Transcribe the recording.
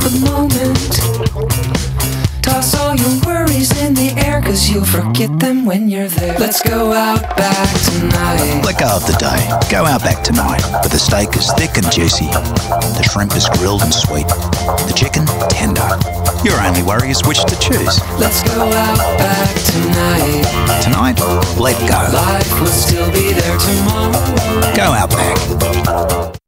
the moment. Toss all your worries in the air, 'cause you'll forget them when you're there. Let's go out back tonight. Let go of the day. Go Outback tonight, where the steak is thick and juicy, the shrimp is grilled and sweet, the chicken tender. Your only worry is which to choose. Let's go out back tonight. Tonight, let go. Life will still be there tomorrow. Go Outback.